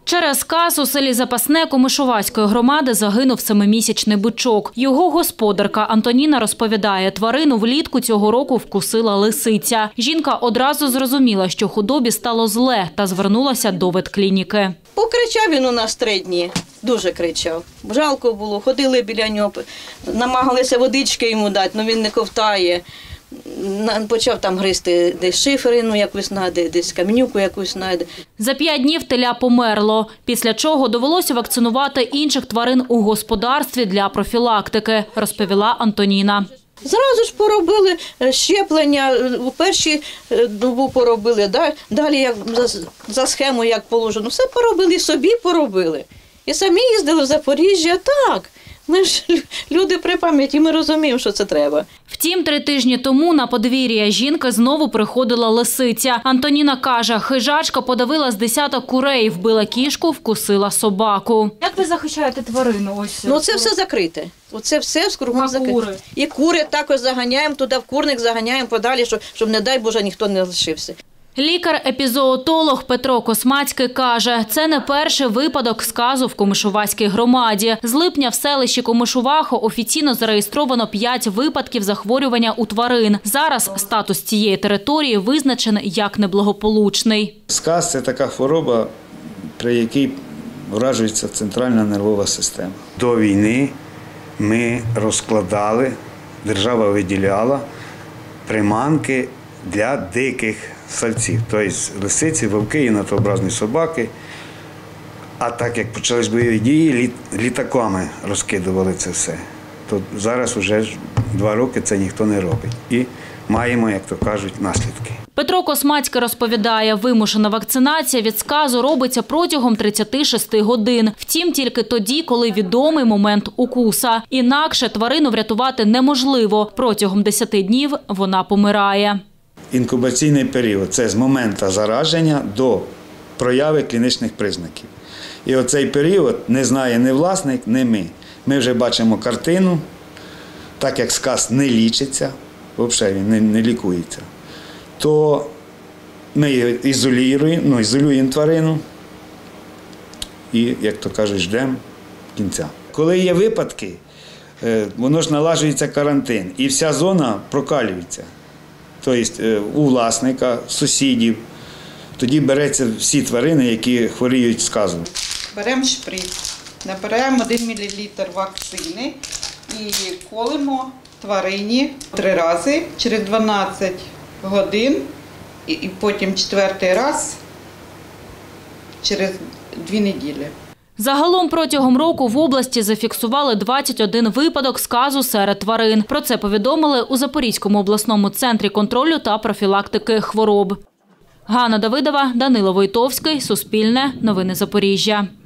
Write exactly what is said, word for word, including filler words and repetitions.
Через сказ у селі Запасне Комишувацької громади загинув семимісячний бичок. Його господарка Антоніна розповідає, тварину влітку цього року вкусила лисиця. Жінка одразу зрозуміла, що худобі стало зле, та звернулася до ветклініки. Покричав він у нас три дні, дуже кричав. Жалко було, ходили біля нього, намагалися водички йому дати, але він не ковтає. Почав там гризти десь шиферину якусь знайде, десь каменюку якусь знайде. За п'ять днів теля померло, після чого довелося вакцинувати інших тварин у господарстві для профілактики, розповіла Антоніна. Зразу ж поробили щеплення, у перші добу поробили, далі як за схемою як положено, все поробили, собі поробили. І самі їздили в Запоріжжя, так. Ми ж люди при пам'яті, ми розуміємо, що це треба. Втім, три тижні тому на подвір'я жінки знову приходила лисиця. Антоніна каже, хижачка подавила з десяток курей, вбила кішку, вкусила собаку. Як ви захищаєте тварину? Ось ну це все закрите. Оце все з кругом закрите. Кури? І кури також заганяємо туди, в курник заганяємо подалі, щоб, щоб не дай Боже, ніхто не лишився. Лікар-епізоотолог Петро Космацький каже, це не перший випадок сказу в Комишувацькій громаді. З липня в селищі Комишувахо офіційно зареєстровано п'ять випадків захворювання у тварин. Зараз статус цієї території визначений як неблагополучний. Сказ – це така хвороба, при якій вражується центральна нервова система. До війни ми розкладали, держава виділяла приманки для диких сальців, тобто лисиці, вовки, єнотообразні собаки. А так як почались бойові дії, літаками розкидували це все. То зараз вже два роки це ніхто не робить. І маємо, як то кажуть, наслідки. Петро Космацький розповідає, вимушена вакцинація від сказу робиться протягом тридцяти шести годин. Втім, тільки тоді, коли відомий момент укуса. Інакше тварину врятувати неможливо. Протягом десяти днів вона помирає. Інкубаційний період – це з моменту зараження до прояви клінічних признаків. І оцей період не знає ні власник, ні ми. Ми вже бачимо картину, так як сказ не лічиться, взагалі він не, не лікується, то ми ізолюємо, ну, ізолюємо тварину і, як то кажуть, ждемо кінця. Коли є випадки, воно ж налагоджується карантин і вся зона прокалюється. Тобто у власника, сусідів, тоді беруться всі тварини, які хворіють сказом. Беремо шприц, набираємо один мілілітр вакцини і колимо тварині три рази через дванадцять годин і потім четвертий раз через дві неділі. Загалом протягом року в області зафіксували двадцять один випадок сказу серед тварин. Про це повідомили у Запорізькому обласному центрі контролю та профілактики хвороб. Ганна Давидова, Данило Войтовський, Суспільне, Новини Запоріжжя.